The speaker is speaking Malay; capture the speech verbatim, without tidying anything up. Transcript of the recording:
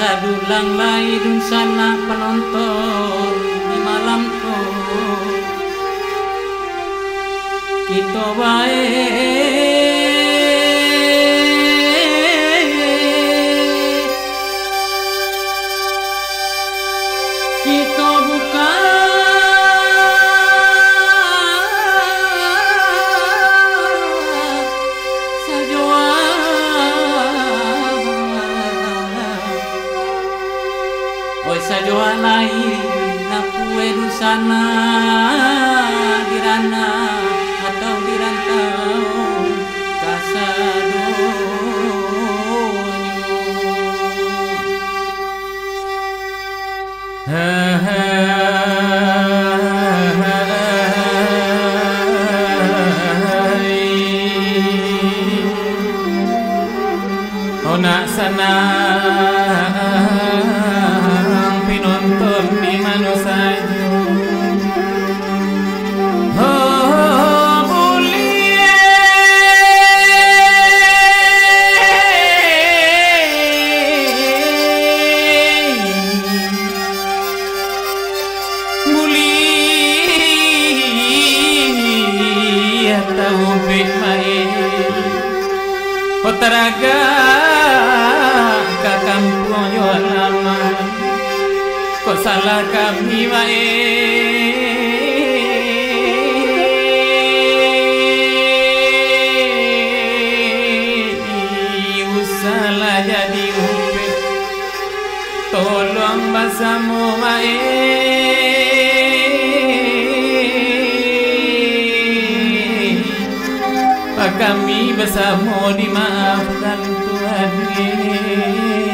sadulang lain sana penonton di malamku kita baik kita bukan sajoa lain na pue dusana dirana atau dirantau kasadonyo ona sana pinonton di mana saja oh mulia mulia tahu bimai potaraga kakampu yo lama kok salah kami wae salah jadi upe tolong basamu wae kami bersama dimaafkan Tuhan.